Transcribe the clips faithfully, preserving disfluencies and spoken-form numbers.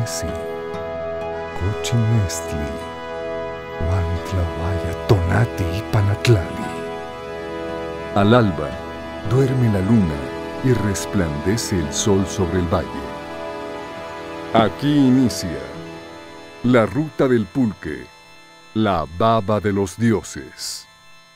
Nesi, Cochimestli, Huantlawaya, Tonati y Panatlali. Al alba, duerme la luna y resplandece el sol sobre el valle. Aquí inicia la ruta del pulque, la baba de los dioses.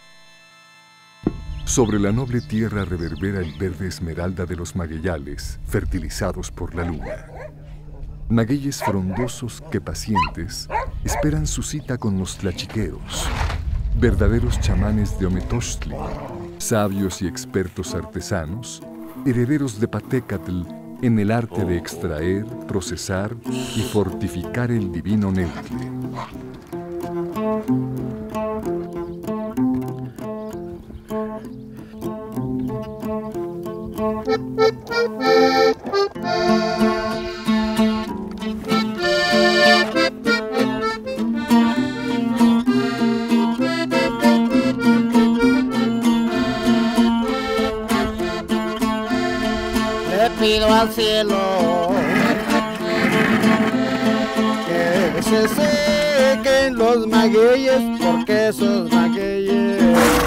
Sobre la noble tierra reverbera el verde esmeralda de los magueyales, fertilizados por la luna. Magueyes frondosos que pacientes esperan su cita con los tlachiqueros, verdaderos chamanes de Ometostli, sabios y expertos artesanos, herederos de Patécatl en el arte de extraer, procesar y fortificar el divino Neutle. Pido al cielo que se sequen los magueyes, porque esos magueyes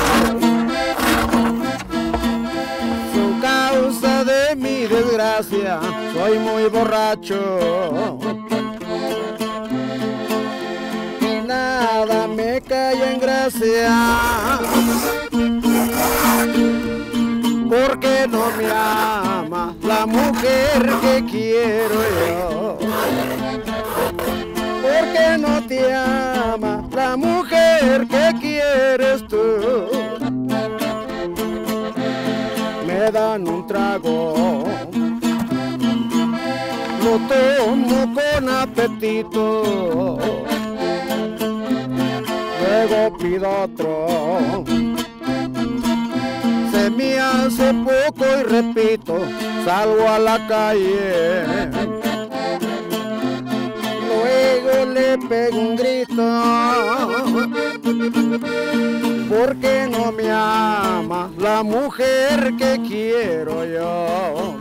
son causa de mi desgracia. Soy muy borracho y nada me cae en gracia, porque no me ama la mujer que quiero yo. Porque no te ama la mujer que quieres tú. Me dan un trago, lo tomo con apetito, luego pido otro. Se me hace poco y repito, salgo a la calle. Luego le pego un grito, porque no me ama la mujer que quiero yo.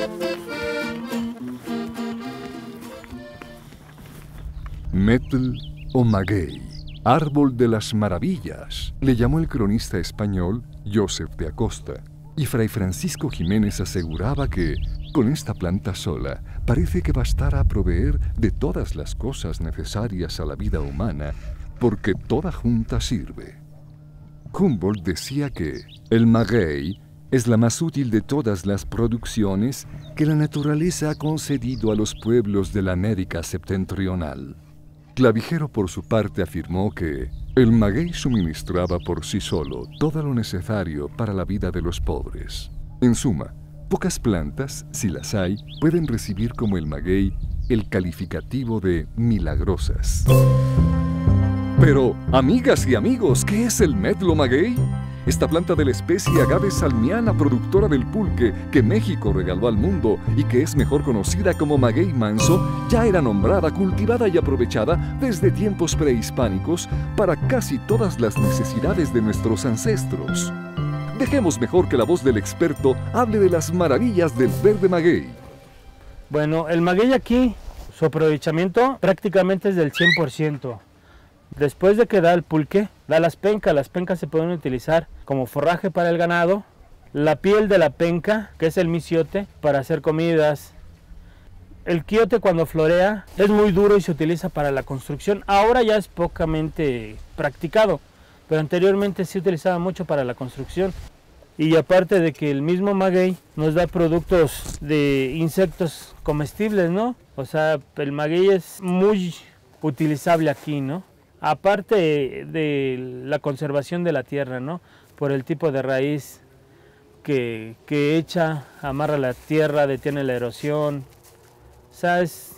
Metl o maguey, árbol de las maravillas, le llamó el cronista español Joseph de Acosta, y Fray Francisco Jiménez aseguraba que, con esta planta sola, parece que bastará a proveer de todas las cosas necesarias a la vida humana, porque toda junta sirve. Humboldt decía que el maguey es la más útil de todas las producciones que la naturaleza ha concedido a los pueblos de la América septentrional. Clavijero, por su parte, afirmó que el maguey suministraba por sí solo todo lo necesario para la vida de los pobres. En suma, pocas plantas, si las hay, pueden recibir como el maguey el calificativo de milagrosas. Pero, amigas y amigos, ¿qué es el metl o maguey? Esta planta de la especie agave salmiana, productora del pulque que México regaló al mundo y que es mejor conocida como maguey manso, ya era nombrada, cultivada y aprovechada desde tiempos prehispánicos para casi todas las necesidades de nuestros ancestros. Dejemos mejor que la voz del experto hable de las maravillas del verde maguey. Bueno, el maguey aquí, su aprovechamiento prácticamente es del cien por ciento. Después de que da el pulque, da las pencas. Las pencas se pueden utilizar como forraje para el ganado. La piel de la penca, que es el misiote, para hacer comidas. El quiote, cuando florea, es muy duro y se utiliza para la construcción. Ahora ya es pocamente practicado, pero anteriormente se utilizaba mucho para la construcción. Y aparte de que el mismo maguey nos da productos de insectos comestibles, ¿no? O sea, el maguey es muy utilizable aquí, ¿no? Aparte de la conservación de la tierra, ¿no? Por el tipo de raíz que, que echa, amarra la tierra, detiene la erosión. O sea, es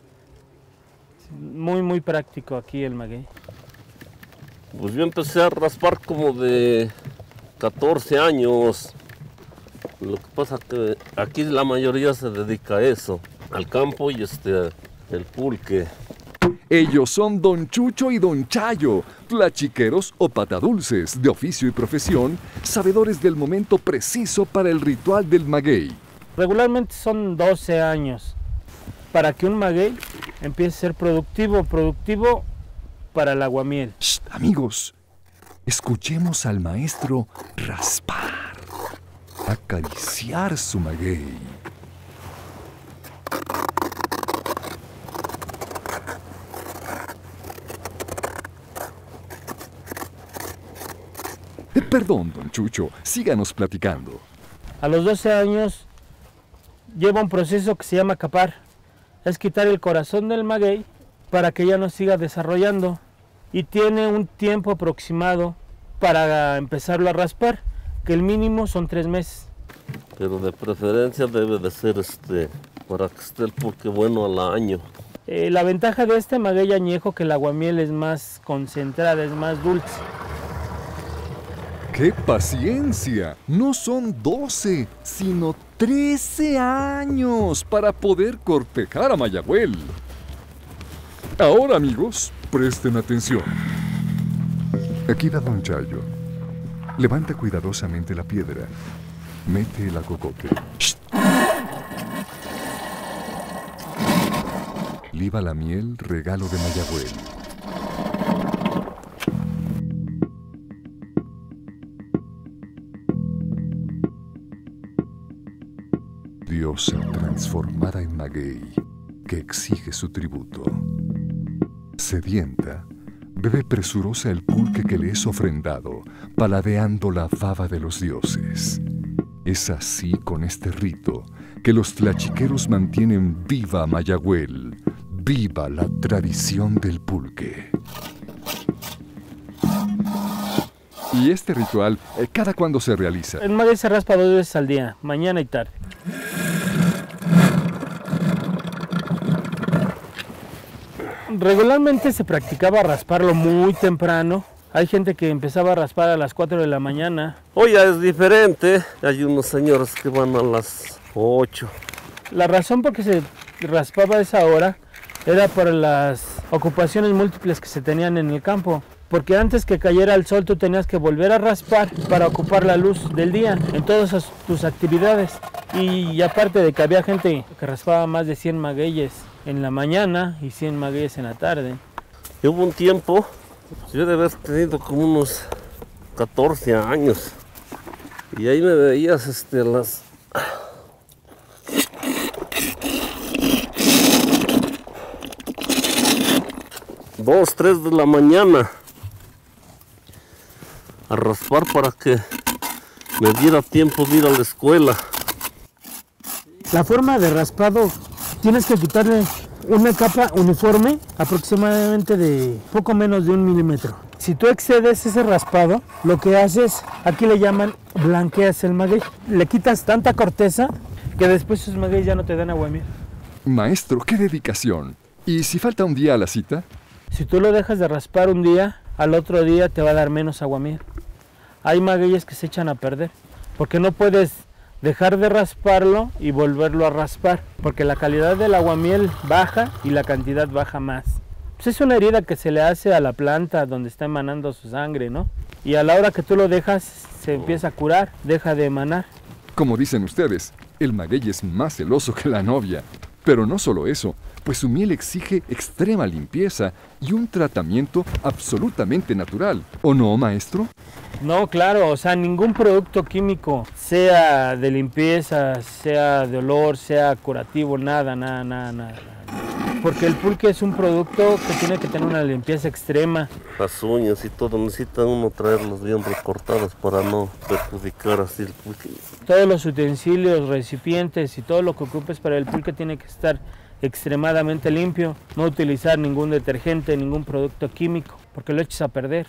muy, muy práctico aquí el maguey. Pues yo empecé a raspar como de catorce años. Lo que pasa que aquí la mayoría se dedica a eso, al campo y este, el pulque. Ellos son Don Chucho y Don Chayo, tlachiqueros o patadulces de oficio y profesión, sabedores del momento preciso para el ritual del maguey. Regularmente son doce años. para que un maguey empiece a ser productivo, productivo para el aguamiel. Shh, amigos, escuchemos al maestro raspar, acariciar su maguey. Eh, Perdón, don Chucho, síganos platicando. A los doce años lleva un proceso que se llama capar. Es quitar el corazón del maguey para que ya no siga desarrollando. Y tiene un tiempo aproximado para empezarlo a raspar, que el mínimo son tres meses. Pero de preferencia debe de ser este, para que esté el pulque bueno al año. Eh, la ventaja de este maguey añejo que el aguamiel es más concentrada, es más dulce. ¡Qué paciencia! No son doce, sino trece años para poder cortejar a Mayagüel. Ahora, amigos, presten atención. Aquí va don Chayo. Levanta cuidadosamente la piedra. Mete el acocote. ¡Shh! Liba la miel, regalo de Mayagüel. Diosa transformada en maguey, que exige su tributo. Sedienta, bebe presurosa el pulque que le es ofrendado, paladeando la fava de los dioses. Es así con este rito que los tlachiqueros mantienen viva a Mayagüel, viva la tradición del pulque. ¿Y este ritual, eh, cada cuándo se realiza? El maguey se raspa dos veces al día, mañana y tarde. Regularmente se practicaba rasparlo muy temprano. Hay gente que empezaba a raspar a las cuatro de la mañana. Hoy ya es diferente. Hay unos señores que van a las ocho. La razón por que se raspaba a esa hora era por las ocupaciones múltiples que se tenían en el campo. Porque antes que cayera el sol tú tenías que volver a raspar para ocupar la luz del día en todas tus actividades. Y aparte de que había gente que raspaba más de cien magueyes en la mañana y cien magueyes en la tarde. Y hubo un tiempo, yo de haber tenido como unos catorce años. Y ahí me veías este, las... dos, tres de la mañana a raspar para que me diera tiempo de ir a la escuela. La forma de raspado, tienes que quitarle una capa uniforme aproximadamente de poco menos de un milímetro. Si tú excedes ese raspado, lo que haces, aquí le llaman blanqueas el maguey. Le quitas tanta corteza que después esos magueyes ya no te dan aguamiel. Maestro, qué dedicación. ¿Y si falta un día a la cita? Si tú lo dejas de raspar un día, al otro día te va a dar menos aguamiel. Hay magueyes que se echan a perder, porque no puedes dejar de rasparlo y volverlo a raspar, porque la calidad del aguamiel baja y la cantidad baja más. Pues es una herida que se le hace a la planta donde está emanando su sangre, ¿no? Y a la hora que tú lo dejas, se empieza a curar, deja de emanar. Como dicen ustedes, el maguey es más celoso que la novia. Pero no solo eso, pues su miel exige extrema limpieza y un tratamiento absolutamente natural. ¿O no, maestro? No, claro, o sea, ningún producto químico, sea de limpieza, sea de olor, sea curativo, nada, nada, nada, nada. Porque el pulque es un producto que tiene que tener una limpieza extrema. Las uñas y todo, necesita uno traerlas bien recortadas para no perjudicar así el pulque. Todos los utensilios, recipientes y todo lo que ocupes para el pulque tiene que estar extremadamente limpio. No utilizar ningún detergente, ningún producto químico, porque lo echas a perder.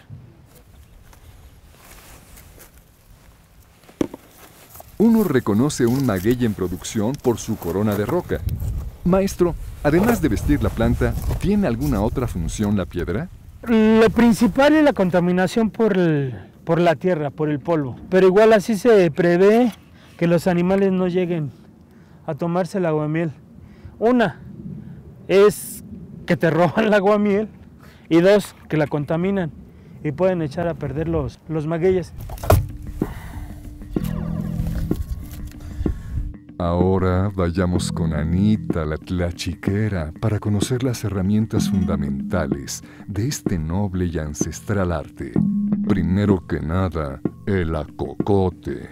Uno reconoce un maguey en producción por su corona de roca. Maestro, además de vestir la planta, ¿tiene alguna otra función la piedra? Lo principal es la contaminación por, el, por la tierra, por el polvo. Pero igual así se prevé que los animales no lleguen a tomarse el aguamiel. Una es que te roban el aguamiel y dos, que la contaminan y pueden echar a perder los, los magueyes. Ahora vayamos con Anita, la tlachiquera, para conocer las herramientas fundamentales de este noble y ancestral arte. Primero que nada, el acocote.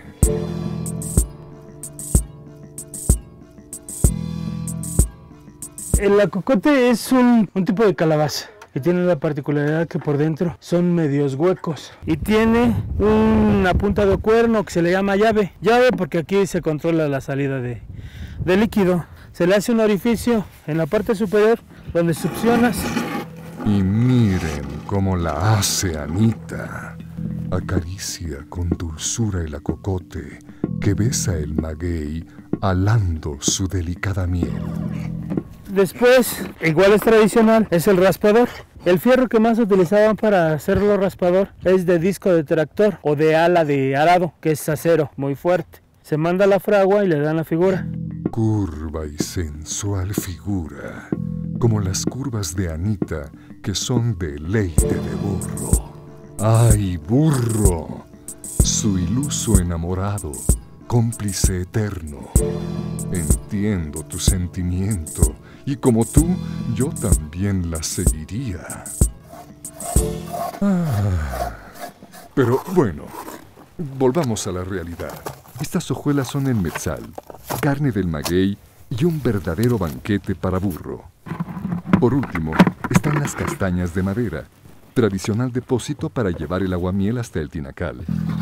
El acocote es un, un tipo de calabaza y tiene la particularidad que por dentro son medios huecos y tiene una punta de cuerno que se le llama llave. Llave porque aquí se controla la salida de, de líquido. Se le hace un orificio en la parte superior donde succionas. Y miren cómo la hace Anita. Acaricia con dulzura el acocote que besa el maguey alando su delicada miel. Después, igual es tradicional, es el raspador. El fierro que más utilizaban para hacerlo raspador es de disco de tractor o de ala de arado, que es acero, muy fuerte. Se manda la fragua y le dan la figura. Curva y sensual figura, como las curvas de Anita, que son deleite de burro. ¡Ay, burro! Su iluso enamorado, cómplice eterno. Entiendo tu sentimiento, y como tú, yo también la seguiría. Ah, pero bueno, volvamos a la realidad. Estas hojuelas son el metzal, carne del maguey y un verdadero banquete para burro. Por último, están las castañas de madera, tradicional depósito para llevar el aguamiel hasta el tinacal.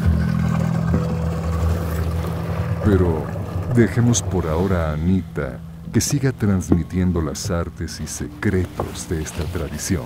Pero dejemos por ahora a Anita que siga transmitiendo las artes y secretos de esta tradición.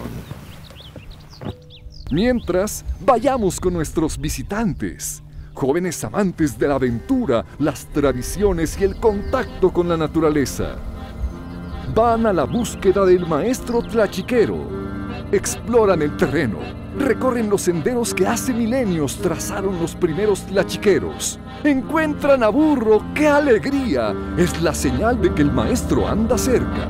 Mientras, vayamos con nuestros visitantes, jóvenes amantes de la aventura, las tradiciones y el contacto con la naturaleza. Van a la búsqueda del maestro tlachiquero, exploran el terreno, recorren los senderos que hace milenios trazaron los primeros tlachiqueros. Encuentran a burro, ¡qué alegría! Es la señal de que el maestro anda cerca.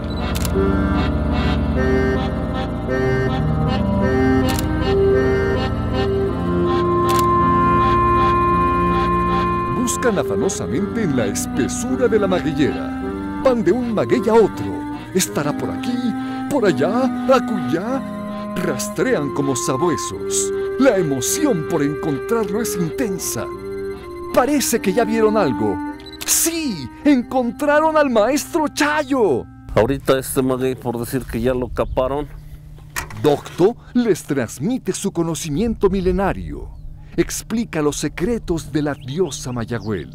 Buscan afanosamente en la espesura de la magueyera. Van de un maguey a otro. Estará por aquí, por allá, acullá. Rastrean como sabuesos. La emoción por encontrarlo es intensa. Parece que ya vieron algo. ¡Sí! ¡Encontraron al maestro Chayo! Ahorita este maguey, por decir que ya lo caparon. Docto les transmite su conocimiento milenario. Explica los secretos de la diosa Mayagüel.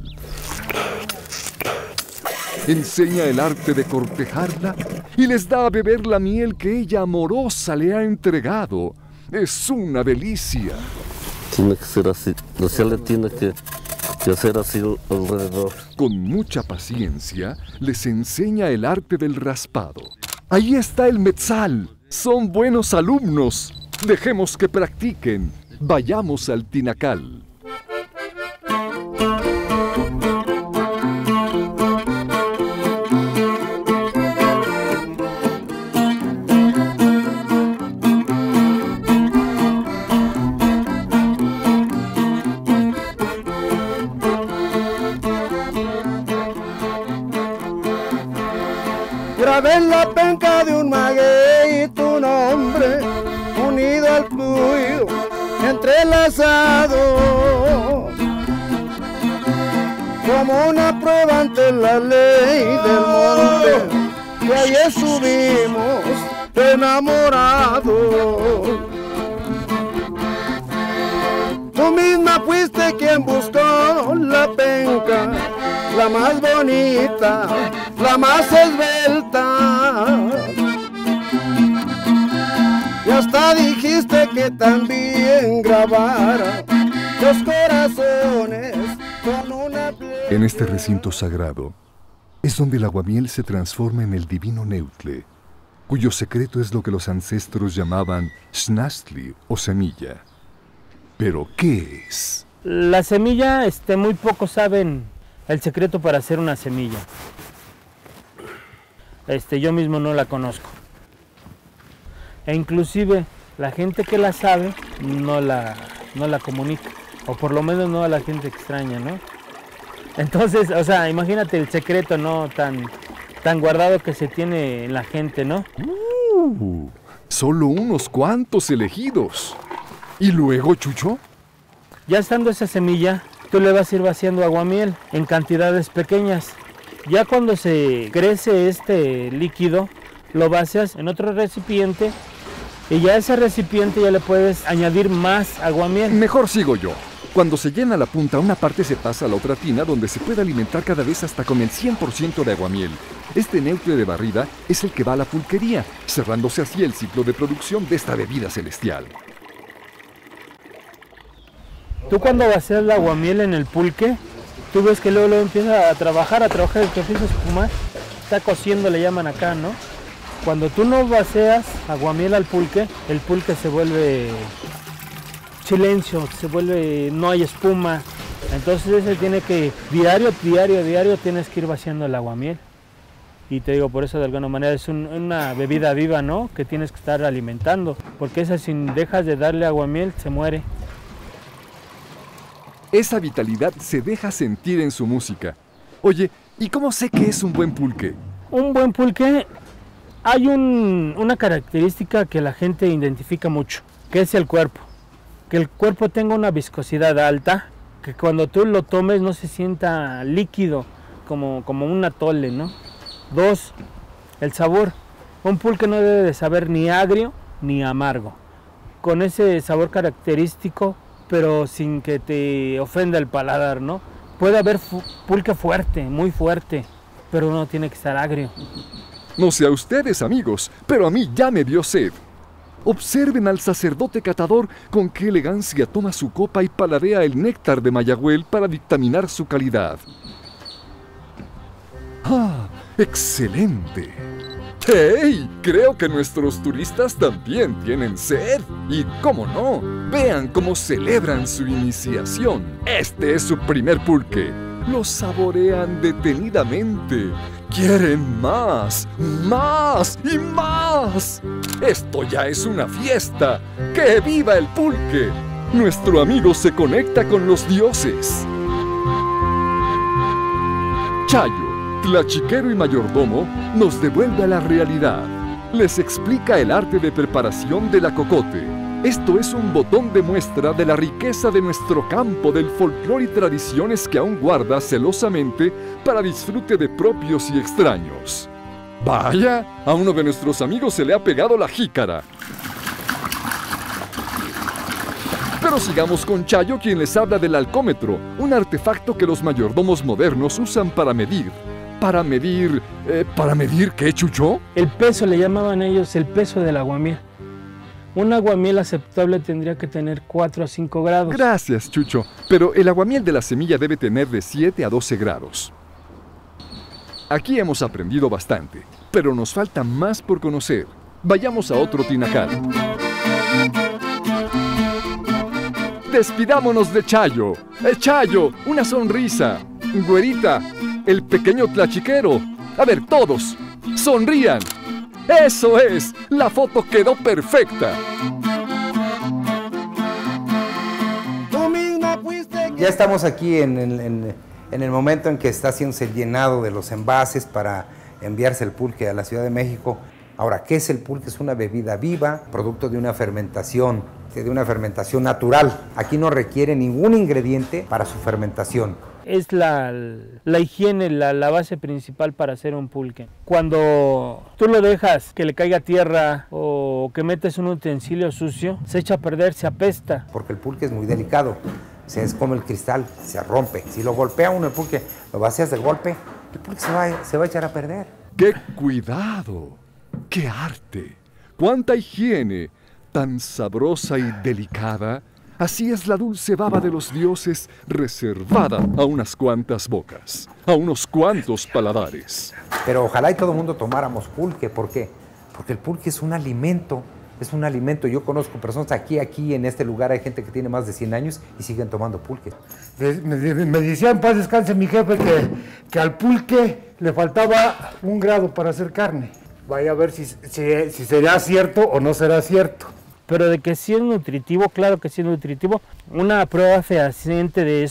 Enseña el arte de cortejarla y les da a beber la miel que ella amorosa le ha entregado. Es una delicia. Tiene que ser así. O sea, le tiene que... que hacer así alrededor. Con mucha paciencia, les enseña el arte del raspado. Ahí está el metzal. Son buenos alumnos. Dejemos que practiquen. Vayamos al tinacal. Grabé en la penca de un maguey tu nombre, unido al tuyo, entrelazado, como una prueba ante la ley del monte, que ayer subimos enamorados. Tú misma fuiste quien buscó la penca, la más bonita, la más esbelta. Y hasta dijiste que también grabara los corazones con una... En este recinto sagrado es donde el aguamiel se transforma en el divino neutle, cuyo secreto es lo que los ancestros llamaban xnastli o semilla. ¿Pero qué es? La semilla, este, muy pocos saben el secreto para hacer una semilla. Este, yo mismo no la conozco. E inclusive la gente que la sabe no la, no la comunica. O por lo menos no a la gente extraña, ¿no? Entonces, o sea, imagínate el secreto, ¿no? Tan, tan guardado que se tiene en la gente, ¿no? Uh, solo unos cuantos elegidos. ¿Y luego, Chucho? Ya estando esa semilla, tú le vas a ir vaciando aguamiel en cantidades pequeñas. Ya cuando se crece este líquido, lo vacías en otro recipiente y ya a ese recipiente ya le puedes añadir más aguamiel. Mejor sigo yo. Cuando se llena la punta, una parte se pasa a la otra tina donde se puede alimentar cada vez hasta con el cien por ciento de aguamiel. Este neutre de barrida es el que va a la pulquería, cerrándose así el ciclo de producción de esta bebida celestial. Tú cuando vacías el aguamiel en el pulque, tú ves que luego, luego empieza a trabajar, a trabajar, el que empieza a espumar, está cociendo, le llaman acá, ¿no? Cuando tú no vacías aguamiel al pulque, el pulque se vuelve silencio, se vuelve, no hay espuma. Entonces ese tiene que, diario, diario, diario, tienes que ir vaciando el aguamiel. Y te digo, por eso de alguna manera es un, una bebida viva, ¿no? Que tienes que estar alimentando, porque esa si dejas de darle aguamiel, se muere. Esa vitalidad se deja sentir en su música. Oye, ¿y cómo sé que es un buen pulque? Un buen pulque, hay un, una característica que la gente identifica mucho, que es el cuerpo. Que el cuerpo tenga una viscosidad alta, que cuando tú lo tomes no se sienta líquido, como, como un atole, ¿no? Dos, el sabor. Un pulque no debe de saber ni agrio ni amargo. Con ese sabor característico, pero sin que te ofenda el paladar, ¿no? Puede haber fu pulque fuerte, muy fuerte, pero no tiene que estar agrio. No sé a ustedes, amigos, pero a mí ya me dio sed. Observen al sacerdote catador con qué elegancia toma su copa y paladea el néctar de Mayagüel para dictaminar su calidad. ¡Ah! ¡Excelente! ¡Hey! Creo que nuestros turistas también tienen sed. Y cómo no, vean cómo celebran su iniciación. Este es su primer pulque. Lo saborean detenidamente. ¡Quieren más! ¡Más! ¡Y más! ¡Esto ya es una fiesta! ¡Que viva el pulque! Nuestro amigo se conecta con los dioses. Chayo, tlachiquero y mayordomo, nos devuelve a la realidad. Les explica el arte de preparación de la cocote. Esto es un botón de muestra de la riqueza de nuestro campo del folclore y tradiciones que aún guarda celosamente para disfrute de propios y extraños. ¡Vaya! A uno de nuestros amigos se le ha pegado la jícara. Pero sigamos con Chayo, quien les habla del alcómetro, un artefacto que los mayordomos modernos usan para medir. ¿Para medir... Eh, ¿Para medir qué, Chucho? El peso, le llamaban ellos el peso del aguamiel. Un aguamiel aceptable tendría que tener cuatro a cinco grados. Gracias, Chucho. Pero el aguamiel de la semilla debe tener de siete a doce grados. Aquí hemos aprendido bastante, pero nos falta más por conocer. Vayamos a otro tinacal. Despidámonos de Chayo. ¡Eh, Chayo! ¡Una sonrisa! Güerita, el pequeño tlachiquero. A ver, todos, sonrían. ¡Eso es! ¡La foto quedó perfecta! Ya estamos aquí en, en, en el momento en que está haciéndose el llenado de los envases para enviarse el pulque a la Ciudad de México. Ahora, ¿qué es el pulque? Es una bebida viva, producto de una fermentación, de una fermentación natural. Aquí no requiere ningún ingrediente para su fermentación. Es la, la higiene, la, la base principal para hacer un pulque. Cuando tú lo dejas que le caiga tierra o que metes un utensilio sucio, se echa a perder, se apesta. Porque el pulque es muy delicado, se es como el cristal, se rompe. Si lo golpea uno el pulque, lo vacías de golpe, el pulque se va, se va a echar a perder. ¡Qué cuidado! ¡Qué arte! ¡Cuánta higiene! Tan sabrosa y delicada. Así es la dulce baba de los dioses, reservada a unas cuantas bocas, a unos cuantos paladares. Pero ojalá y todo el mundo tomáramos pulque. ¿Por qué? Porque el pulque es un alimento, es un alimento. Yo conozco personas aquí, aquí en este lugar, hay gente que tiene más de cien años y siguen tomando pulque. Me, me decía en paz descanse mi jefe que, que al pulque le faltaba un grado para hacer carne. Vaya a ver si, si, si será cierto o no será cierto. Pero de que sí es nutritivo, claro que sí es nutritivo. Una prueba fehaciente de esto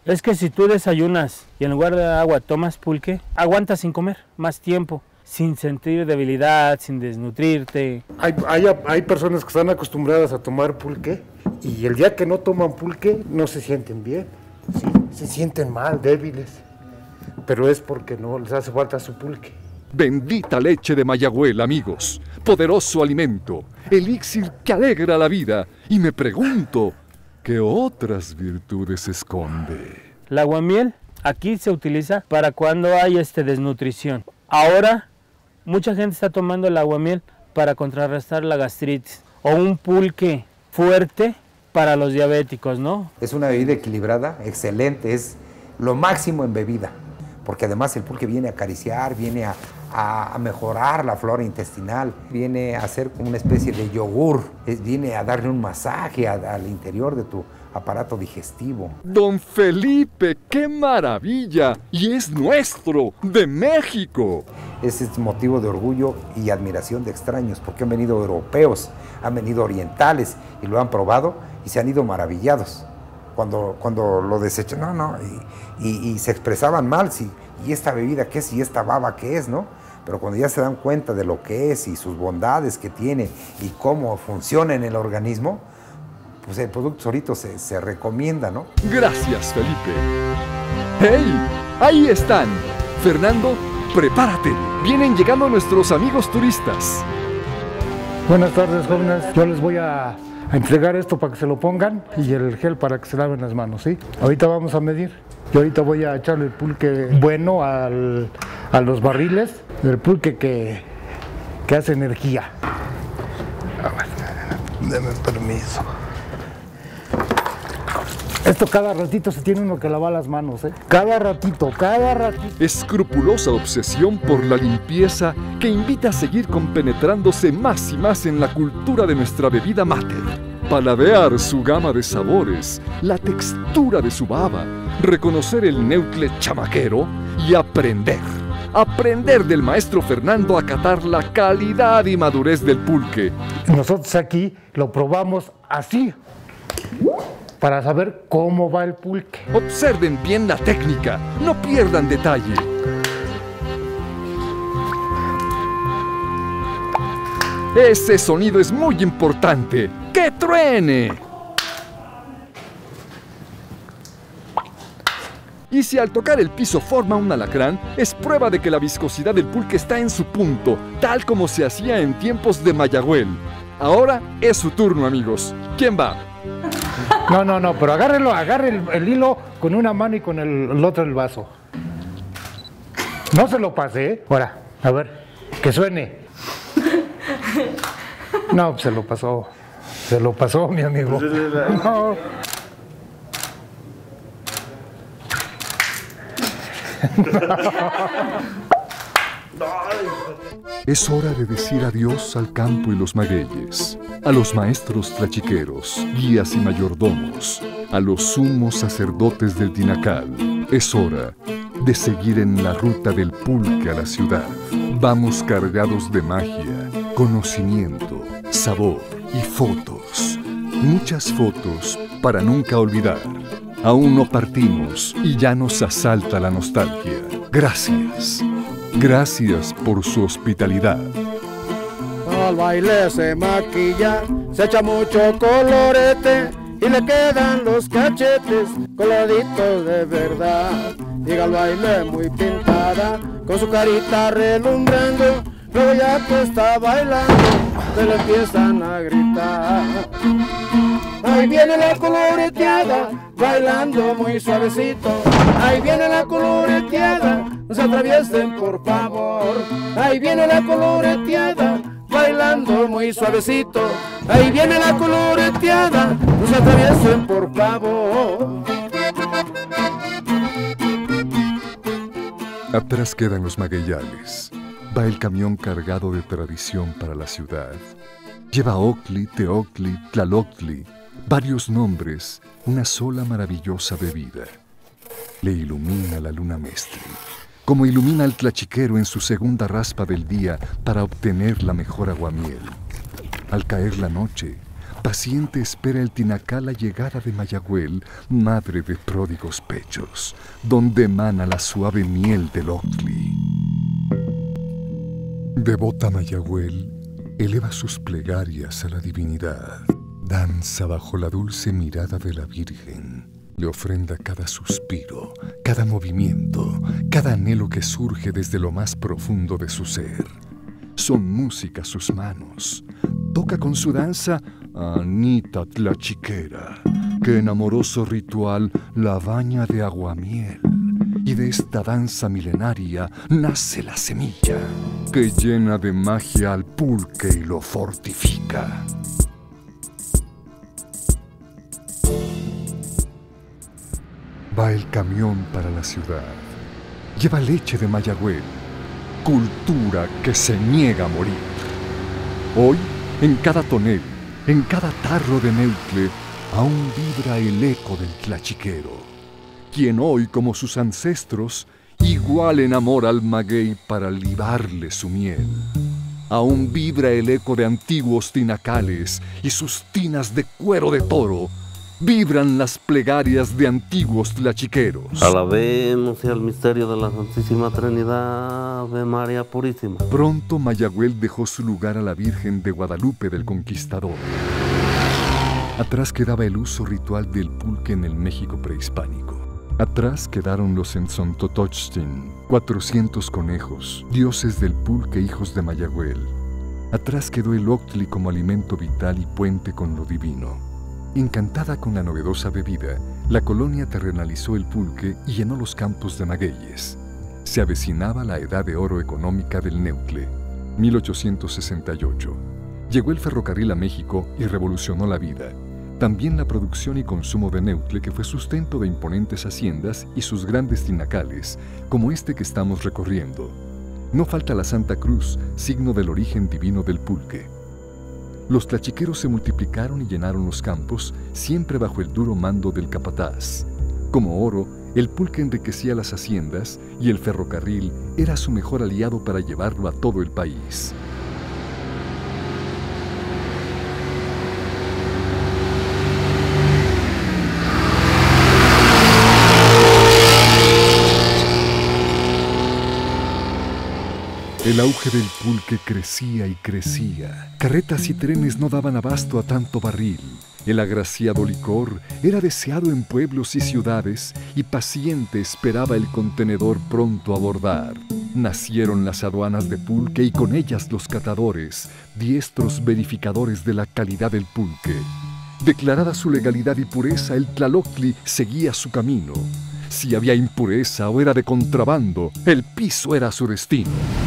Es que si tú desayunas y en lugar de agua tomas pulque, aguantas sin comer más tiempo, sin sentir debilidad, sin desnutrirte. Hay, hay, hay personas que están acostumbradas a tomar pulque y el día que no toman pulque no se sienten bien, ¿sí? Se sienten mal, débiles, pero es porque no les hace falta su pulque. Bendita leche de Mayagüel, amigos. Poderoso alimento, elixir que alegra la vida. Y me pregunto, ¿qué otras virtudes esconde? El aguamiel aquí se utiliza para cuando hay este, desnutrición. Ahora, mucha gente está tomando el aguamiel para contrarrestar la gastritis. O un pulque fuerte para los diabéticos, ¿no? Es una bebida equilibrada, excelente, es lo máximo en bebida. Porque además el pulque viene a acariciar, viene a, a, a mejorar la flora intestinal, viene a ser como una especie de yogur, es, viene a darle un masaje a, al interior de tu aparato digestivo. Don Felipe, ¡qué maravilla! Y es nuestro, de México. Ese es motivo de orgullo y admiración de extraños, porque han venido europeos, han venido orientales y lo han probado y se han ido maravillados. Cuando, cuando lo desechan, no, no, y, y, y se expresaban mal, sí, y esta bebida qué es, y esta baba qué es, ¿no? Pero cuando ya se dan cuenta de lo que es y sus bondades que tiene y cómo funciona en el organismo, pues el producto solito se, se recomienda, ¿no? Gracias, Felipe. ¡Hey! ¡Ahí están! Fernando, prepárate. Vienen llegando nuestros amigos turistas. Buenas tardes, jóvenes. Yo les voy a, a entregar esto para que se lo pongan y el gel para que se laven las manos, ¿sí? Ahorita vamos a medir. Yo ahorita voy a echarle el pulque bueno al, a los barriles, el pulque que, que hace energía. A ver, denme permiso. Esto cada ratito se tiene uno que lavar las manos, ¿eh? Cada ratito, cada ratito. Escrupulosa obsesión por la limpieza que invita a seguir compenetrándose más y más en la cultura de nuestra bebida mate. Paladear su gama de sabores, la textura de su baba, reconocer el neutle chamaquero y aprender. Aprender del maestro Fernando a catar la calidad y madurez del pulque. Nosotros aquí lo probamos así, para saber cómo va el pulque. Observen bien la técnica, no pierdan detalle. Ese sonido es muy importante. ¡Que truene! Y si al tocar el piso forma un alacrán, es prueba de que la viscosidad del pulque está en su punto, tal como se hacía en tiempos de Mayagüel. Ahora es su turno, amigos. ¿Quién va? No, no, no, pero agárrelo, agarre el, el hilo con una mano y con el, el otro el vaso. No se lo pase, ¿eh? Ahora, a ver, que suene. No, pues se lo pasó. Se lo pasó, mi amigo. No. Es hora de decir adiós al campo y los magueyes, a los maestros tlachiqueros, guías y mayordomos, a los sumos sacerdotes del Tinacal. Es hora de seguir en la ruta del pulque a la ciudad. Vamos cargados de magia, conocimiento, sabor y fotos. Muchas fotos para nunca olvidar. Aún no partimos y ya nos asalta la nostalgia. Gracias. Gracias por su hospitalidad. Al baile se maquilla, se echa mucho colorete y le quedan los cachetes coladitos de verdad. Llega al baile muy pintada, con su carita relumbrando, luego ya que está bailando, se le empiezan a gritar. Ahí viene la coloreteada, bailando muy suavecito. Ahí viene la coloreteada, no se atraviesen por favor. Ahí viene la coloreteada, bailando muy suavecito. Ahí viene la coloreteada, no se atraviesen por favor. Atrás quedan los magueyales. Va el camión cargado de tradición para la ciudad. Lleva Ocli, Teocli, Tlaloctli, varios nombres, una sola maravillosa bebida. Le ilumina la luna mestre, como ilumina al tlachiquero en su segunda raspa del día para obtener la mejor aguamiel. Al caer la noche, Paciente espera el tinacal la llegada de Mayagüel, madre de pródigos pechos, donde emana la suave miel del Octli. Devota Mayagüel eleva sus plegarias a la divinidad, danza bajo la dulce mirada de la Virgen, le ofrenda cada suspiro, cada movimiento, cada anhelo que surge desde lo más profundo de su ser. Son música sus manos. Toca con su danza a Anita Tlachiquera, que en amoroso ritual la baña de aguamiel. Y de esta danza milenaria nace la semilla, que llena de magia al pulque y lo fortifica. Va el camión para la ciudad. Lleva leche de Mayagüel, cultura que se niega a morir. Hoy, en cada tonel, en cada tarro de Neutle, aún vibra el eco del tlachiquero, quien hoy, como sus ancestros, igual enamora al maguey para libarle su miel. Aún vibra el eco de antiguos tinacales y sus tinas de cuero de toro. Vibran las plegarias de antiguos tlachiqueros. Alabemos al misterio de la Santísima Trinidad, Ave María Purísima. Pronto Mayagüel dejó su lugar a la Virgen de Guadalupe del Conquistador. Atrás quedaba el uso ritual del pulque en el México prehispánico. Atrás quedaron los Enzontotochtin, cuatrocientos conejos, dioses del pulque, hijos de Mayagüel. Atrás quedó el Octli como alimento vital y puente con lo divino. Encantada con la novedosa bebida, la colonia terrenalizó el pulque y llenó los campos de magueyes. Se avecinaba la edad de oro económica del Neutle, mil ochocientos sesenta y ocho. Llegó el ferrocarril a México y revolucionó la vida. También la producción y consumo de Neutle, que fue sustento de imponentes haciendas y sus grandes tinacales, como este que estamos recorriendo. No falta la Santa Cruz, signo del origen divino del pulque. Los tlachiqueros se multiplicaron y llenaron los campos, siempre bajo el duro mando del capataz. Como oro, el pulque enriquecía las haciendas y el ferrocarril era su mejor aliado para llevarlo a todo el país. El auge del pulque crecía y crecía. Carretas y trenes no daban abasto a tanto barril. El agraciado licor era deseado en pueblos y ciudades y paciente esperaba el contenedor pronto a abordar. Nacieron las aduanas de pulque y con ellas los catadores, diestros verificadores de la calidad del pulque. Declarada su legalidad y pureza, el Tlaloctli seguía su camino. Si había impureza o era de contrabando, el piso era su destino.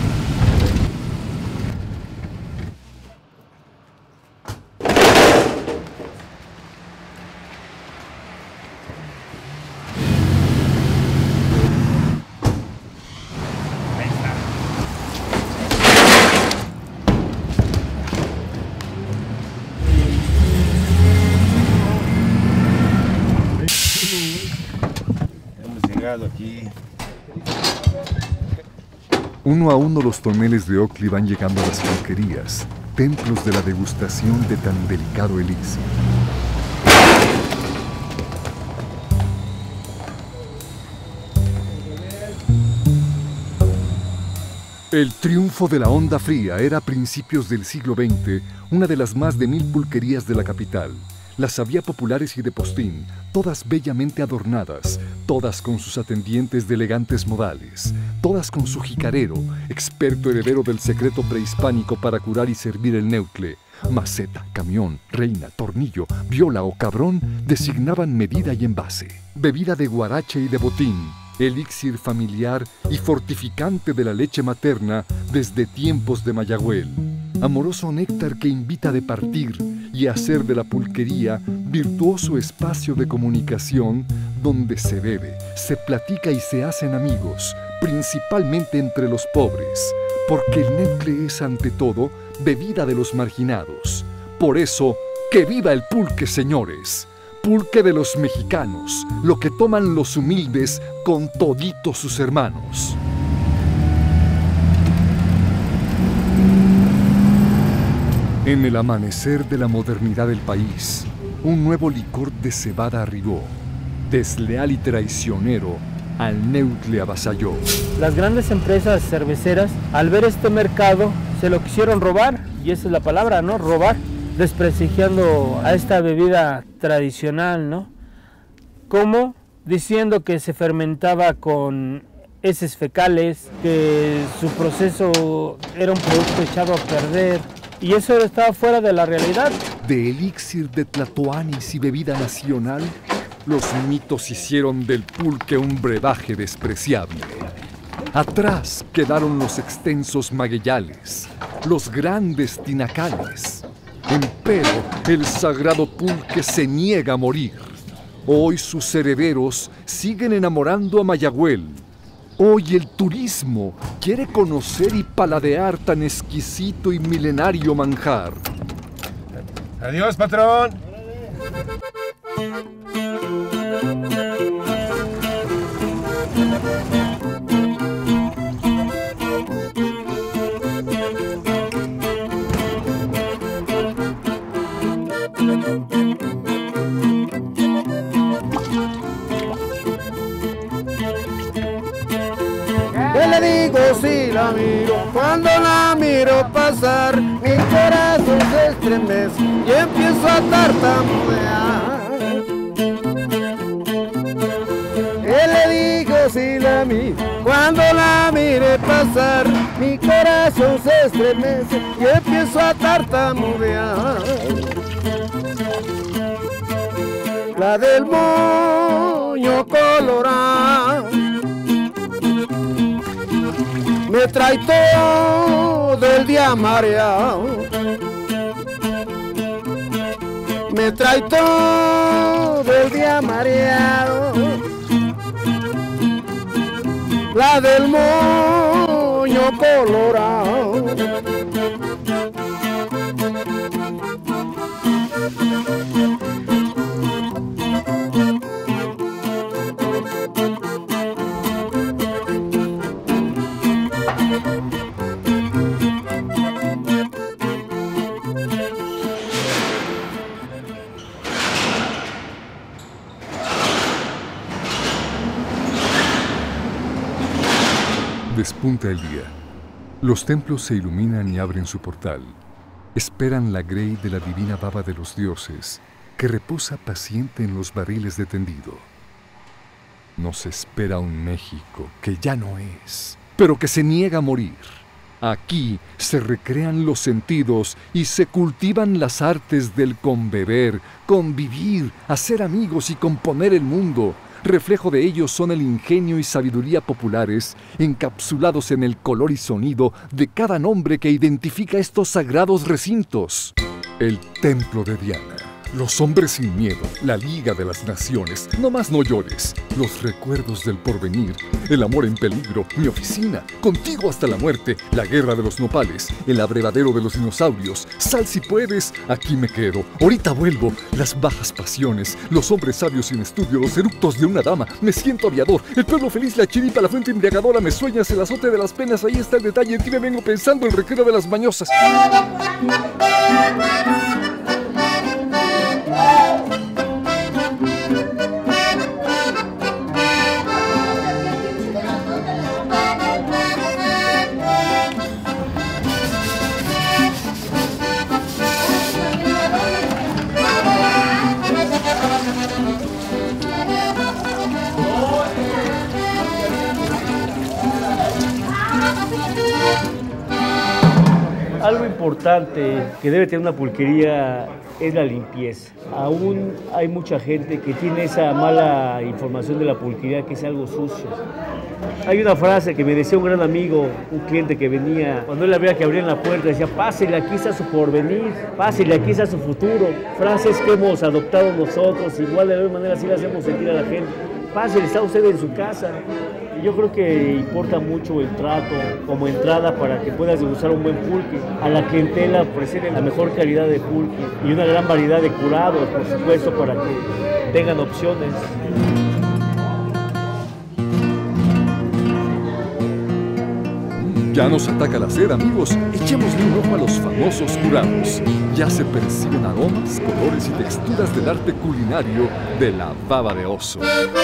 Aquí. Uno a uno los toneles de Octli van llegando a las pulquerías, templos de la degustación de tan delicado elixir. El triunfo de la onda fría era a principios del siglo veinte una de las más de mil pulquerías de la capital. Las había populares y de postín, todas bellamente adornadas, todas con sus atendientes de elegantes modales, todas con su jicarero, experto heredero del secreto prehispánico para curar y servir el Neutle. Maceta, camión, reina, tornillo, viola o cabrón designaban medida y envase. Bebida de guarache y de botín, elixir familiar y fortificante de la leche materna desde tiempos de Mayagüel. Amoroso néctar que invita a departir y a hacer de la pulquería virtuoso espacio de comunicación donde se bebe, se platica y se hacen amigos, principalmente entre los pobres, porque el Neutle es ante todo bebida de los marginados. Por eso, ¡que viva el pulque, señores! Pulque de los mexicanos, lo que toman los humildes con toditos sus hermanos. En el amanecer de la modernidad del país, un nuevo licor de cebada arribó. Desleal y traicionero, al Neutle avasalló. Las grandes empresas cerveceras, al ver este mercado, se lo quisieron robar, y esa es la palabra, ¿no? Robar, desprestigiando a esta bebida tradicional, ¿no? Como diciendo que se fermentaba con heces fecales, que su proceso era un producto echado a perder, y eso estaba fuera de la realidad. De elixir de tlatoanis y bebida nacional, los mitos hicieron del pulque un brebaje despreciable. Atrás quedaron los extensos magueyales, los grandes tinacales. Empero, el sagrado pulque se niega a morir. Hoy sus herederos siguen enamorando a Mayagüel. Hoy el turismo quiere conocer y paladear tan exquisito y milenario manjar. Adiós, patrón. ¿Qué le digo si la miro? Cuando la miro pasar, mi corazón se estremece y empiezo a tartamudear. ¿Qué le digo si la miro? Cuando la mire pasar, mi corazón se estremece y empiezo a tartamudear. La del moño colorado me trae todo el día mareado, me trae todo el día mareado, la del moño colorado. Despunta el día. Los templos se iluminan y abren su portal. Esperan la grey de la divina baba de los dioses, que reposa paciente en los barriles de tendido. Nos espera un México que ya no es, pero que se niega a morir. Aquí se recrean los sentidos y se cultivan las artes del conbeber, convivir, hacer amigos y componer el mundo. Reflejo de ellos son el ingenio y sabiduría populares, encapsulados en el color y sonido de cada nombre que identifica estos sagrados recintos. El Templo de Diana, los hombres sin miedo, la Liga de las Naciones, no más no llores, los recuerdos del porvenir, el amor en peligro, mi oficina, contigo hasta la muerte, la guerra de los nopales, el abrevadero de los dinosaurios, sal si puedes, aquí me quedo, ahorita vuelvo, las bajas pasiones, los hombres sabios sin estudio, los eructos de una dama, me siento aviador, el pueblo feliz, la chiripa, la fuente embriagadora, me sueñas el azote de las penas, ahí está el detalle, en ti me vengo pensando, el recreo de las mañosas. Algo importante que debe tener una pulquería es la limpieza. Aún hay mucha gente que tiene esa mala información de la pulquería, que es algo sucio. Hay una frase que me decía un gran amigo, un cliente que venía, cuando él había que abrir la puerta, decía, pásele, aquí está su porvenir, pásele, aquí está su futuro. Frases que hemos adoptado nosotros, igual de la misma manera así le hacemos sentir a la gente. Pásele, está usted en su casa. Y yo creo que importa mucho el trato como entrada para que puedas degustar un buen pulque. A la clientela ofrecer la mejor calidad de pulque y una gran variedad de curados, por supuesto, para que tengan opciones. Ya nos ataca la sed, amigos. Echémosle un ojo a los famosos curados. Ya se perciben aromas, colores y texturas del arte culinario de la baba de oso.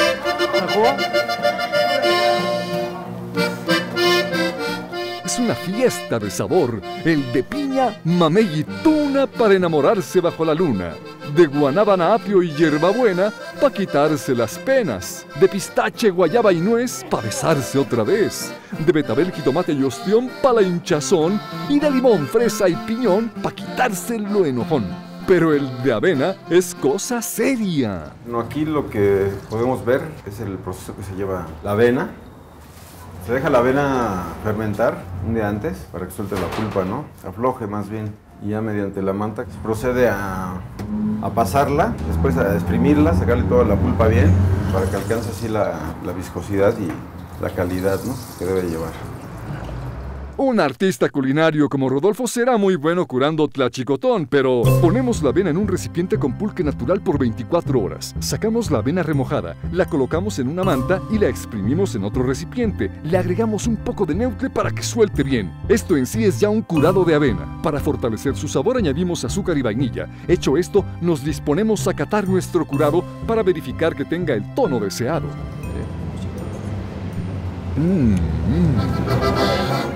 Es una fiesta de sabor, el de piña, mamey y tuna para enamorarse bajo la luna, de guanábana, apio y hierbabuena para quitarse las penas, de pistache, guayaba y nuez para besarse otra vez, de betabel, jitomate y ostión para la hinchazón y de limón, fresa y piñón para quitarse lo enojón. Pero el de avena es cosa seria. Bueno, aquí lo que podemos ver es el proceso que se lleva la avena. Se deja la avena fermentar un día antes para que suelte la pulpa, ¿no? Afloje más bien. Y ya mediante la manta se procede a, a pasarla, después a exprimirla, sacarle toda la pulpa bien para que alcance así la, la viscosidad y la calidad, ¿no?, que debe llevar. Un artista culinario como Rodolfo será muy bueno curando tlachicotón, pero ponemos la avena en un recipiente con pulque natural por veinticuatro horas. Sacamos la avena remojada, la colocamos en una manta y la exprimimos en otro recipiente. Le agregamos un poco de neutle para que suelte bien. Esto en sí es ya un curado de avena. Para fortalecer su sabor añadimos azúcar y vainilla. Hecho esto, nos disponemos a catar nuestro curado para verificar que tenga el tono deseado. Mm, mm.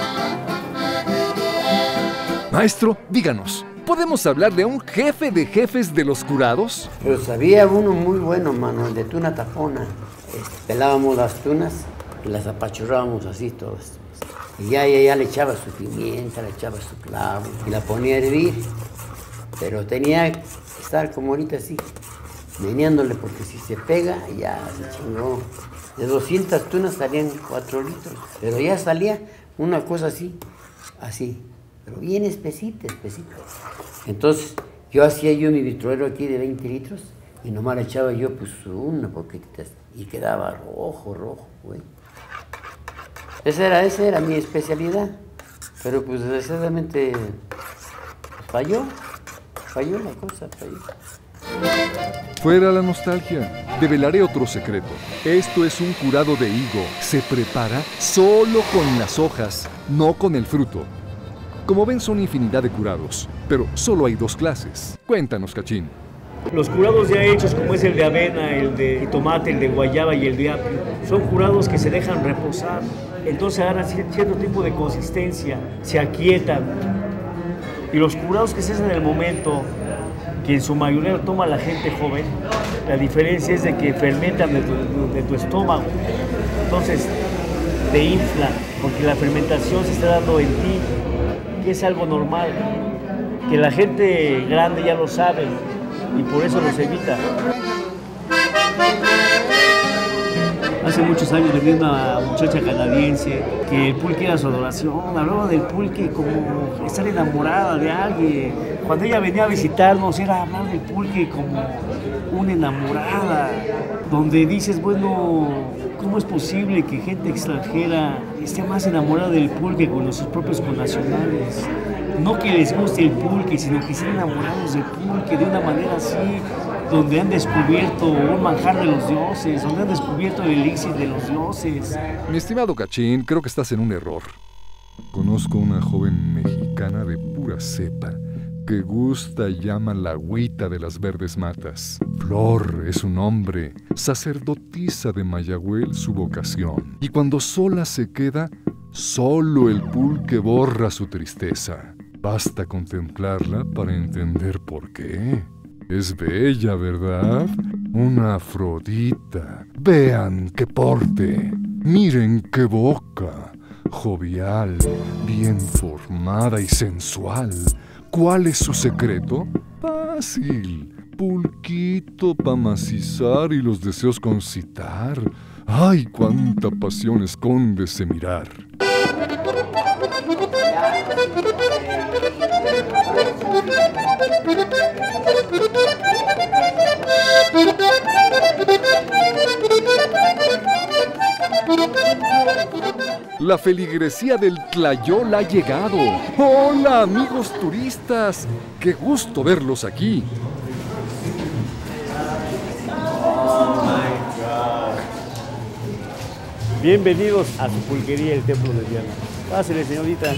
Maestro, díganos, ¿podemos hablar de un jefe de jefes de los curados? Pues había uno muy bueno, mano, el de tuna tapona. Este, pelábamos las tunas y las apachurrábamos así todas. Y ya, ya, ya le echaba su pimienta, le echaba su clavo y la ponía a hervir. Pero tenía que estar como ahorita así, meneándole, porque si se pega, ya se chingó. De doscientas tunas salían cuatro litros, pero ya salía una cosa así, así. Pero bien espesita, espesita. Entonces, yo hacía yo mi vitroero aquí de veinte litros y nomás le echaba yo pues una poquitita y quedaba rojo, rojo, güey. Esa era, esa era mi especialidad. Pero pues desgraciadamente falló, falló la cosa, falló. Fuera la nostalgia, develaré otro secreto. Esto es un curado de higo. Se prepara solo con las hojas, no con el fruto. Como ven, son infinidad de curados, pero solo hay dos clases. Cuéntanos, Cachín. Los curados ya hechos, como es el de avena, el de tomate, el de guayaba y el de apio, son curados que se dejan reposar. Entonces agarran cierto tipo de consistencia, se aquietan. Y los curados que se hacen en el momento, que en su mayoría lo toma la gente joven, la diferencia es de que fermentan de tu, de tu estómago. Entonces te inflan, porque la fermentación se está dando en ti. Que es algo normal, que la gente grande ya lo sabe y por eso los evita. Hace muchos años venía una muchacha canadiense que el pulque era su adoración, hablaba del pulque como estar enamorada de alguien. Cuando ella venía a visitarnos era hablar del pulque como una enamorada, donde dices, bueno, ¿cómo es posible que gente extranjera esté más enamorada del pulque que con nuestros propios connacionales? No que les guste el pulque, sino que estén enamorados del pulque de una manera así, donde han descubierto un manjar de los dioses, donde han descubierto el elixir de los dioses. Mi estimado Cachín, creo que estás en un error. Conozco una joven mexicana de pura cepa que gusta y llama la agüita de las verdes matas. Flor es su nombre, sacerdotisa de Mayagüel su vocación. Y cuando sola se queda, solo el pulque borra su tristeza. Basta contemplarla para entender por qué. Es bella, ¿verdad? Una Afrodita. Vean qué porte. Miren qué boca. Jovial, bien formada y sensual. ¿Cuál es su secreto? Fácil. Pulquito pa' macizar y los deseos concitar. ¡Ay, cuánta pasión esconde ese mirar! La feligresía del Tlayol ha llegado. ¡Hola, amigos turistas! ¡Qué gusto verlos aquí! Oh my God. Bienvenidos a su pulquería, el Templo de Diana. Pásele, señorita.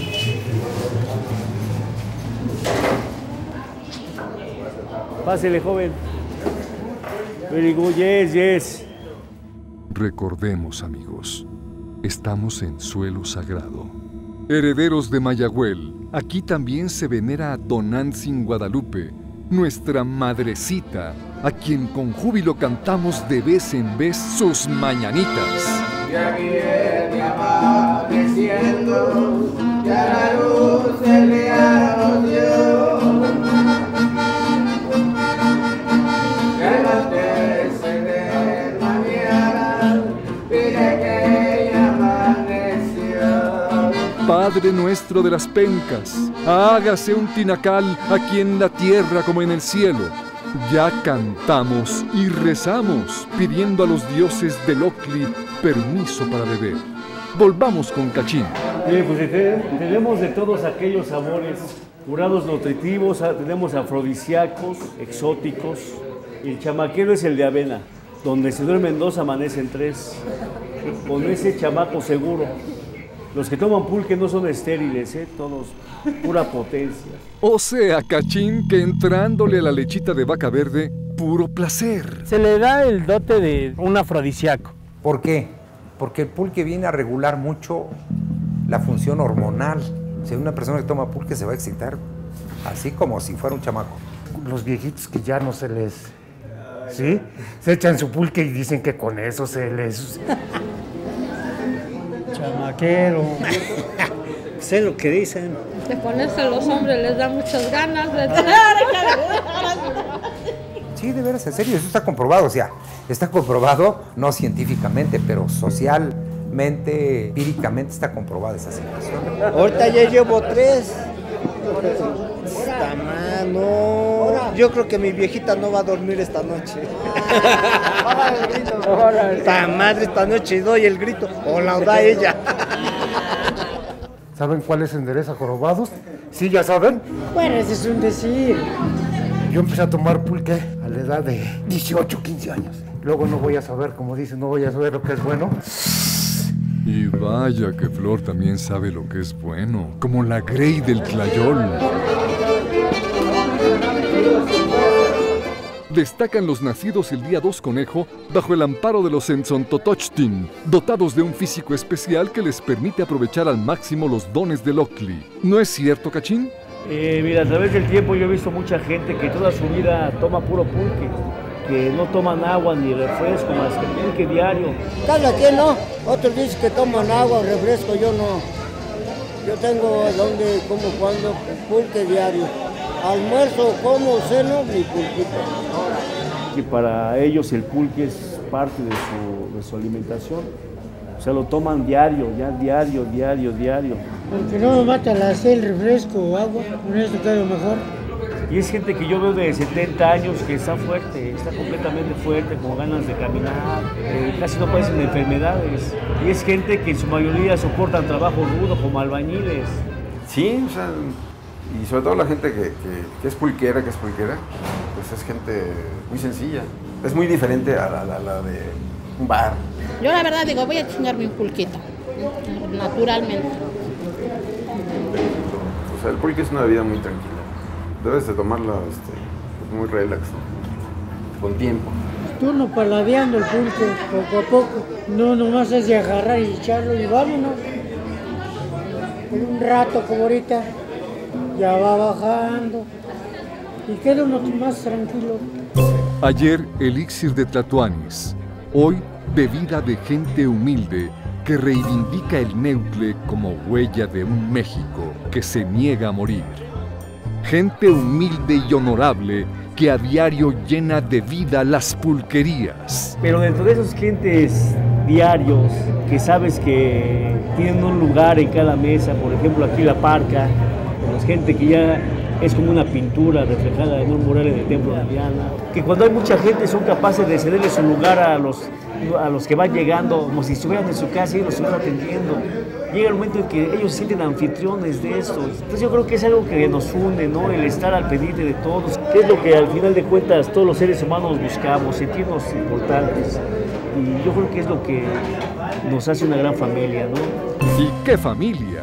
Pásele, joven. Very good, yes, yes. Recordemos, amigos, estamos en suelo sagrado. Herederos de Mayagüel, aquí también se venera a Tonantzin Guadalupe, nuestra madrecita, a quien con júbilo cantamos de vez en vez sus mañanitas. Ya viene amaneciendo, ya la luz del día nos dio. Levántese de mañana, pide que ya amaneció. Padre nuestro de las pencas, hágase un tinacal aquí en la tierra como en el cielo. Ya cantamos y rezamos pidiendo a los dioses del Ocli permiso para beber. Volvamos con Cachín. Bien, pues tenemos de todos aquellos sabores, curados nutritivos, tenemos afrodisíacos, exóticos. El chamaquero es el de avena, donde se duermen dos, amanecen tres. Con ese chamaco seguro. Los que toman pulque no son estériles, ¿eh? Todos pura potencia. O sea, Cachín, que entrándole a la lechita de vaca verde, puro placer. Se le da el dote de un afrodisíaco. ¿Por qué? Porque el pulque viene a regular mucho la función hormonal. Si una persona que toma pulque se va a excitar, así como si fuera un chamaco. Los viejitos que ya no se les... ¿Sí? Se echan su pulque y dicen que con eso se les... Chamaquero. Sé lo que dicen. Que con eso los hombres les da muchas ganas de... Sí, de veras, en serio, eso está comprobado, o sea, está comprobado, no científicamente, pero socialmente, empíricamente está comprobada esa situación. Ahorita ya llevo tres. Está mal, no. Yo creo que mi viejita no va a dormir esta noche. Esta madre, esta noche doy el grito, o la da ella. ¿Saben cuál es endereza jorobados? Sí, ya saben. Bueno, ese es un decir. Yo empecé a tomar pulque a la edad de dieciocho, quince años. Luego no voy a saber, como dicen, no voy a saber lo que es bueno. Y vaya que Flor también sabe lo que es bueno, como la Grey del Tlayol. Destacan los nacidos el día dos Conejo bajo el amparo de los Enzontotochtin, dotados de un físico especial que les permite aprovechar al máximo los dones del Ocli. ¿No es cierto, Cachín? Eh, mira, a través del tiempo yo he visto mucha gente que toda su vida toma puro pulque, que no toman agua ni refresco, más que pulque diario. Cada quien no, otros dicen que toman agua o refresco, yo no. Yo tengo donde, como cuando, pulque diario. Almuerzo, como, ceno, mi pulquito. Y para ellos el pulque es parte de su, de su alimentación. O sea, lo toman diario, ya diario, diario, diario. Aunque no me mata la sed, el refresco o agua, con esto quedo mejor. Y es gente que yo veo de setenta años que está fuerte, está completamente fuerte, con ganas de caminar, eh, casi no padecen de enfermedades. Y es gente que en su mayoría soportan trabajo rudo, como albañiles. Sí, o sea, y sobre todo la gente que, que, que es pulquera, que es pulquera, pues es gente muy sencilla. Es muy diferente a la, la, la de un bar. Yo la verdad digo, voy a chingarme un pulquito, naturalmente. O sea, el pulque es una bebida muy tranquila. Debes de tomarla este, muy relax, ¿no? Con tiempo. Turno paladeando el pulque, poco a poco. No, nomás es de agarrar y echarlo y vámonos. En un rato como ahorita, ya va bajando. Y queda uno más tranquilo. Ayer, elixir de Tlatoanis. Hoy, bebida de gente humilde que reivindica el Neutle como huella de un México que se niega a morir. Gente humilde y honorable que a diario llena de vida las pulquerías. Pero dentro de esos clientes diarios que sabes que tienen un lugar en cada mesa, por ejemplo aquí La Parca, pues gente que ya es como una pintura reflejada en un mural en el templo de Diana, que cuando hay mucha gente son capaces de cederle su lugar a los, a los que van llegando, como si estuvieran en su casa y los estuvieran atendiendo. Llega el momento en que ellos se sienten anfitriones de esto. Entonces yo creo que es algo que nos une, ¿no? El estar al pendiente de todos, que es lo que al final de cuentas todos los seres humanos buscamos, sentirnos importantes. Y yo creo que es lo que nos hace una gran familia, ¿no? ¿Y qué familia?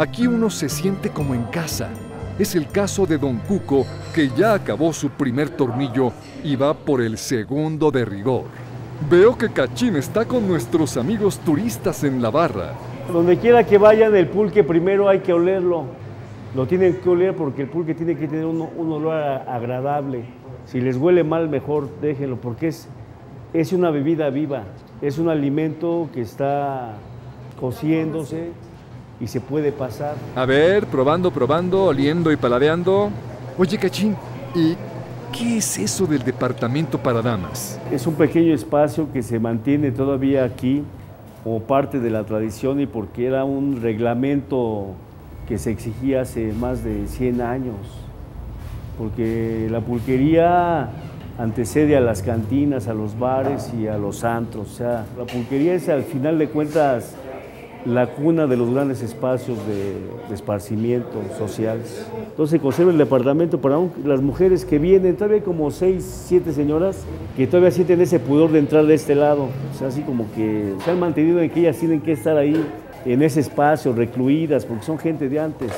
Aquí uno se siente como en casa. Es el caso de Don Cuco, que ya acabó su primer tornillo y va por el segundo de rigor. Veo que Cachín está con nuestros amigos turistas en la barra. Donde quiera que vayan, el pulque primero hay que olerlo. Lo tienen que oler porque el pulque tiene que tener un, un olor agradable. Si les huele mal, mejor déjenlo, porque es, es una bebida viva. Es un alimento que está cociéndose y se puede pasar. A ver, probando, probando, oliendo y paladeando. Oye, Cachín, ¿y qué es eso del departamento para damas? Es un pequeño espacio que se mantiene todavía aquí como parte de la tradición y porque era un reglamento que se exigía hace más de cien años. Porque la pulquería antecede a las cantinas, a los bares y a los antros. O sea, la pulquería es, al final de cuentas, la cuna de los grandes espacios de, de esparcimiento sociales. Entonces se conserva el departamento para un, las mujeres que vienen, todavía hay como seis, siete señoras que todavía sienten ese pudor de entrar de este lado. O sea, así como que se han mantenido en que ellas tienen que estar ahí, en ese espacio, recluidas, porque son gente de antes.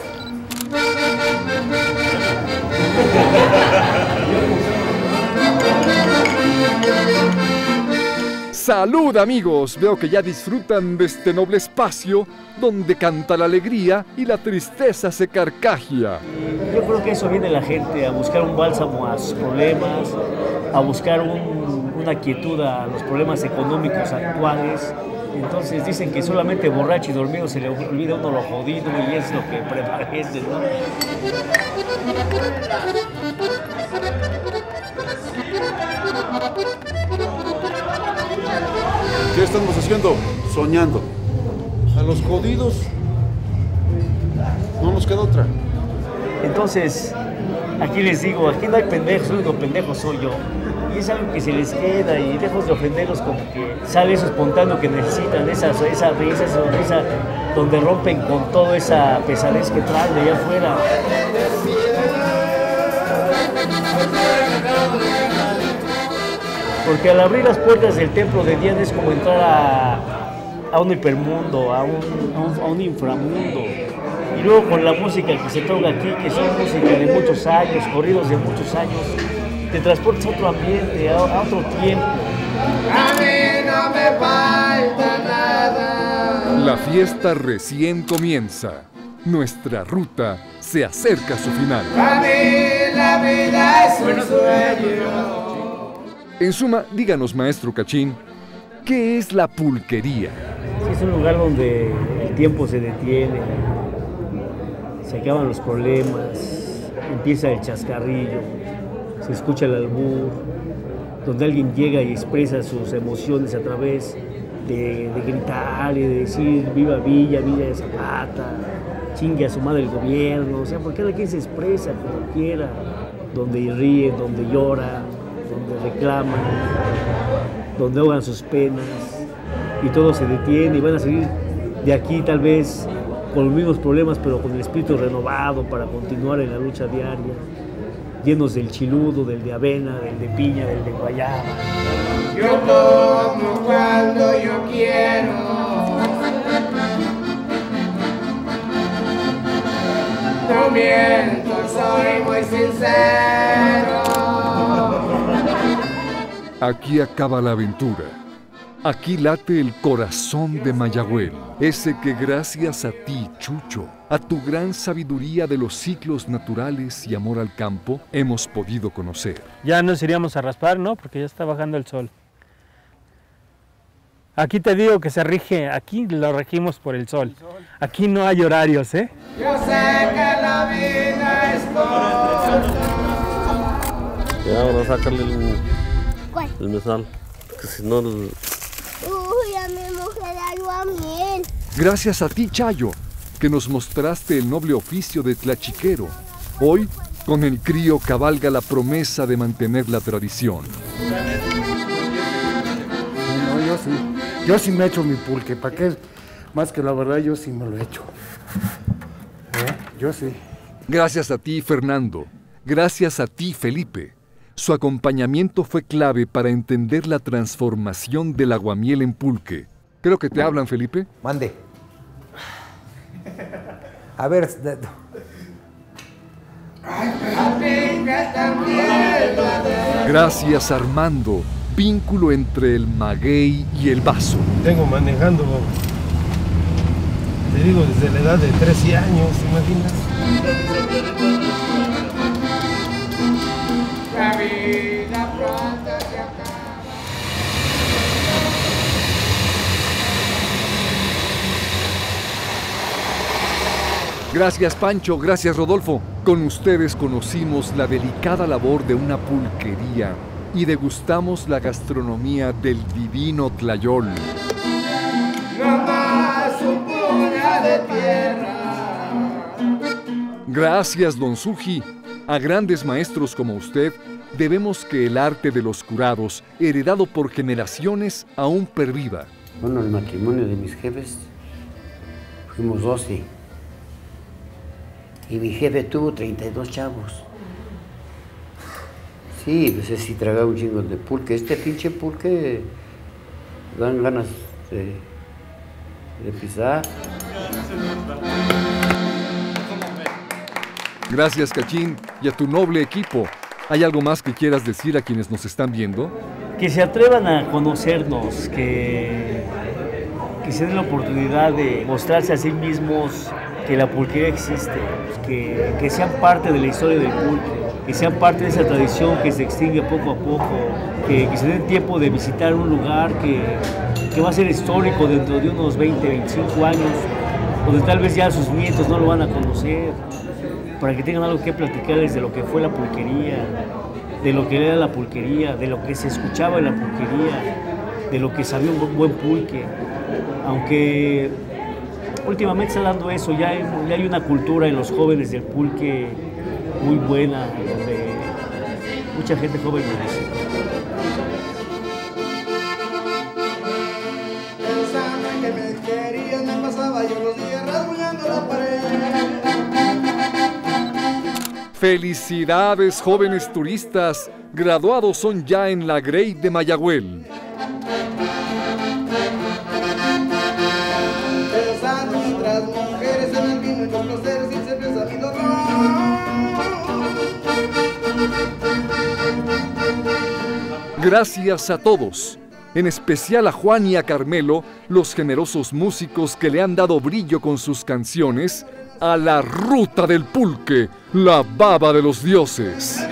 ¡Salud, amigos! Veo que ya disfrutan de este noble espacio donde canta la alegría y la tristeza se carcajea. Yo creo que eso viene la gente, a buscar un bálsamo a sus problemas, a buscar un, una quietud a los problemas económicos actuales. Entonces dicen que solamente borracho y dormido se le olvida uno lo jodido y es lo que prevalece, ¿no? ¿Qué estamos haciendo? Soñando. A los jodidos no nos queda otra. Entonces, aquí les digo, aquí no hay pendejos, el único pendejo soy yo. Y es algo que se les queda y lejos de ofenderlos, como que sale eso espontáneo que necesitan, esa, esa risa, esa sonrisa, donde rompen con toda esa pesadez que traen de allá afuera. Porque al abrir las puertas del templo de Diana es como entrar a, a un hipermundo, a un, a, un, a un inframundo. Y luego con la música que se toca aquí, que son música de muchos años, corridos de muchos años, te transportas a otro ambiente, a, a otro tiempo. A mí no me falta nada. La fiesta recién comienza. Nuestra ruta se acerca a su final. Para mí la vida es un sueño. En suma, díganos, maestro Cachín, ¿qué es la pulquería? Es un lugar donde el tiempo se detiene, se acaban los problemas, empieza el chascarrillo, se escucha el albur, donde alguien llega y expresa sus emociones a través de, de gritar y de decir viva Villa, Villa de Zapata, chingue a su madre el gobierno, o sea, porque cada quien se expresa como quiera, donde ríe, donde llora, donde reclaman, donde ahogan sus penas y todo se detiene y van a salir de aquí tal vez con los mismos problemas pero con el espíritu renovado para continuar en la lucha diaria, llenos del chiludo, del de avena, del de piña, del de guayaba. Yo tomo cuando yo quiero. No miento, soy muy sincero. Aquí acaba la aventura. Aquí late el corazón de Mayagüel, ese que gracias a ti, Chucho, a tu gran sabiduría de los ciclos naturales y amor al campo, hemos podido conocer. Ya nos iríamos a raspar, ¿no? Porque ya está bajando el sol. Aquí te digo que se rige, aquí lo regimos por el sol. Aquí no hay horarios, ¿eh? Yo sé que la vida es corta. Ya, ahora sácale el... el mesal, que si no... El... Uy, a mi mujer agua miel. Gracias a ti, Chayo, que nos mostraste el noble oficio de tlachiquero. Hoy, con el crío cabalga la promesa de mantener la tradición. No, yo sí, yo sí me echo mi pulque, ¿para qué? Más que la verdad, yo sí me lo echo. ¿Eh? Yo sí. Gracias a ti, Fernando. Gracias a ti, Felipe. Su acompañamiento fue clave para entender la transformación del aguamiel en pulque. Creo que te hablan, Felipe. Mande. A ver... De... Gracias, Armando. Vínculo entre el maguey y el vaso. Tengo manejando, te digo, desde la edad de trece años, ¿imaginas? La vida pronto se acaba. Gracias, Pancho. Gracias, Rodolfo. Con ustedes conocimos la delicada labor de una pulquería y degustamos la gastronomía del divino Tlayol. No más un puñado de tierra. Gracias, don Suji. A grandes maestros como usted, debemos que el arte de los curados, heredado por generaciones, aún perviva. Bueno, el matrimonio de mis jefes, fuimos doce. Y mi jefe tuvo treinta y dos chavos. Sí, pues ese sí tragaba un chingo de pulque. Este pinche pulque dan ganas de, de pisar. Gracias, Cachín, y a tu noble equipo. ¿Hay algo más que quieras decir a quienes nos están viendo? Que se atrevan a conocernos, que, que se den la oportunidad de mostrarse a sí mismos que la pulquería existe, que, que sean parte de la historia del pulque, que sean parte de esa tradición que se extingue poco a poco, que, que se den tiempo de visitar un lugar que, que va a ser histórico dentro de unos veinte, veinticinco años, donde tal vez ya sus nietos no lo van a conocer, para que tengan algo que platicarles de lo que fue la pulquería, de lo que era la pulquería, de lo que se escuchaba en la pulquería, de lo que sabía un buen pulque. Aunque últimamente está dando eso, ya hay, ya hay una cultura en los jóvenes del pulque muy buena, donde mucha gente joven lo dice. Pensando en que me querían, me pasaba yo los días rasguñando la pared. ¡Felicidades, jóvenes turistas! Graduados son ya en la Grey de Mayagüel. Pensando mientras mujeres en el vino y los placeres y se piensa mi dolor. Gracias a todos, en especial a Juan y a Carmelo, los generosos músicos que le han dado brillo con sus canciones a la ruta del pulque, la baba de los dioses.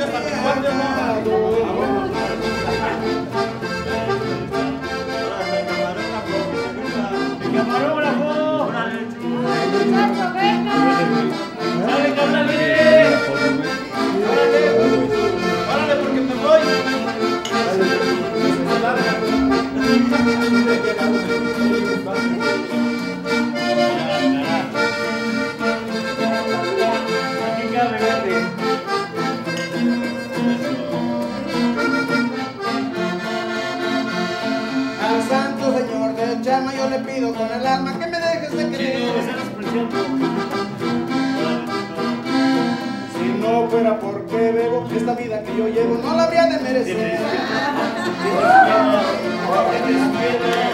Al santo señor del Chama yo le pido con el alma que me dejes de querer. Si no fuera porque bebo, esta vida que yo llevo no la habría de merecer.